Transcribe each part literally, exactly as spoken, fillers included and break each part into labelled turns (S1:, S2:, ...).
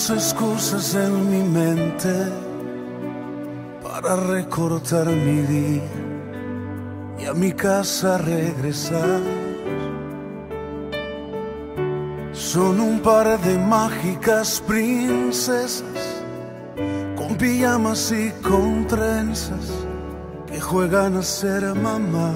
S1: Tantas excusas en mi mente para recortar mi día y a mi casa regresar. Son un par de mágicas princesas con pijamas y con trenzas que juegan a ser mamá.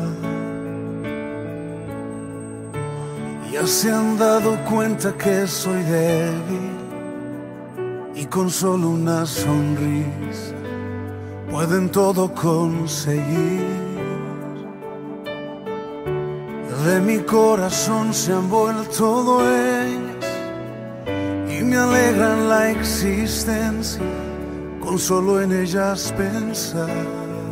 S1: Ya se han dado cuenta que soy débil y con solo una sonrisa pueden todo conseguir. De mi corazón se han vuelto dueñas y me alegran la existencia con solo en ellas pensar.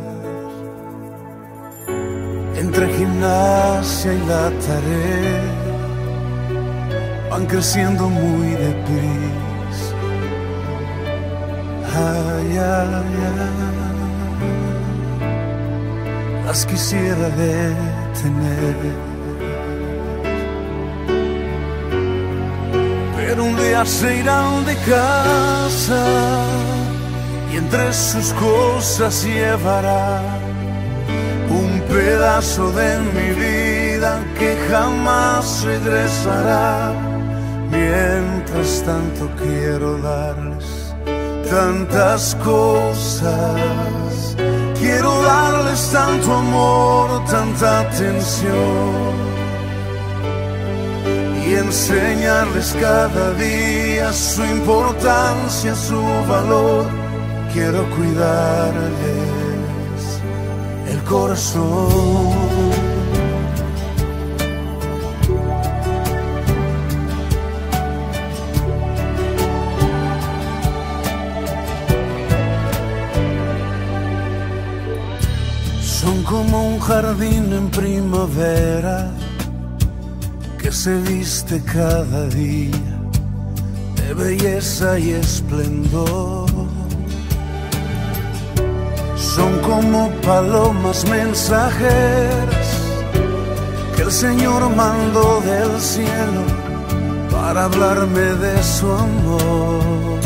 S1: Entre gimnasia y la tarea van creciendo muy deprisa. Ay, ay, ay, las quisiera detener, pero un día se irán de casa y entre sus cosas llevará un pedazo de mi vida que jamás regresará. Mientras tanto quiero darles tantas cosas, quiero darles tanto amor, tanta atención y enseñarles cada día su importancia, su valor. Quiero cuidarles el corazón. Son como un jardín en primavera que se viste cada día de belleza y esplendor. Son como palomas mensajeras que el Señor mandó del cielo para hablarme de su amor.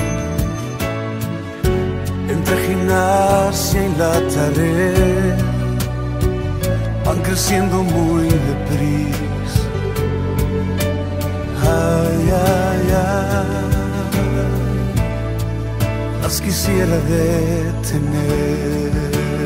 S1: Entre gimnasia y la tarea van creciendo muy deprisa. Ay, ay, ay, las quisiera detener,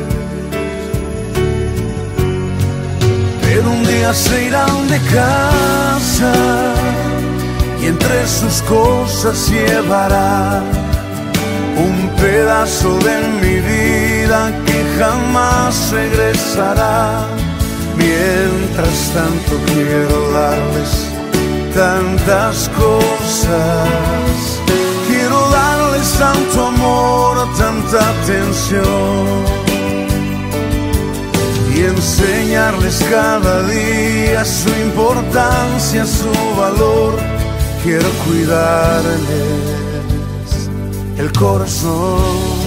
S1: pero un día se irán de casa y entre sus cosas llevará un pedazo de mi vida que jamás regresará. Mientras tanto quiero darles tantas cosas, quiero darles tanto amor, tanta atención y enseñarles cada día su importancia, su valor. Quiero cuidarles el corazón.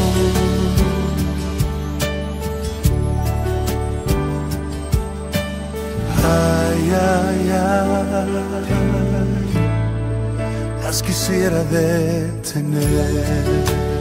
S1: Ay, ay, ay, las quisiera detener.